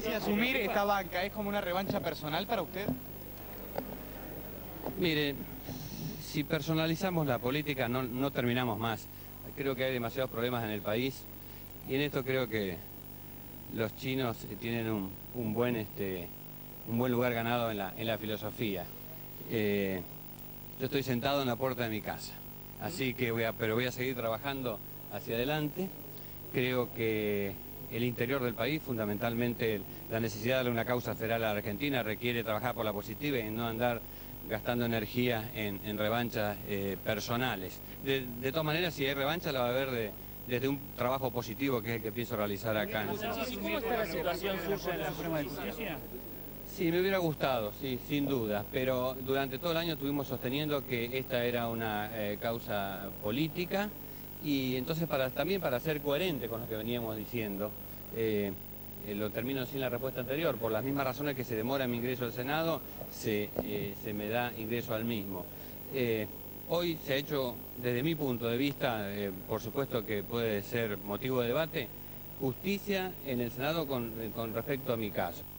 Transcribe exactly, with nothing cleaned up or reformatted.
Si asumir esta banca es como una revancha personal para usted. Mire, si personalizamos la política no, no terminamos más. Creo que hay demasiados problemas en el país y en esto creo que los chinos tienen un, un, buen, este, un buen lugar ganado en la, en la filosofía. Eh, yo estoy sentado en la puerta de mi casa, así que voy a, pero voy a seguir trabajando hacia adelante. Creo que el interior del país, fundamentalmente la necesidad de darle una causa federal a la Argentina, requiere trabajar por la positiva y no andar gastando energía en, en revanchas eh, personales. De, de todas maneras, si hay revancha, la va a haber de, desde un trabajo positivo, que es el que pienso realizar acá. ¿Cómo está la situación suya en la Suprema de Justicia? Sí, me hubiera gustado, sí, sin duda, pero durante todo el año estuvimos sosteniendo que esta era una eh, causa política y entonces para, también para ser coherente con lo que veníamos diciendo, eh, Eh, lo termino sin la respuesta anterior, por las mismas razones que se demora mi ingreso al Senado, se, eh, se me da ingreso al mismo. Eh, hoy se ha hecho, desde mi punto de vista, eh, por supuesto que puede ser motivo de debate, justicia en el Senado con, con respecto a mi caso.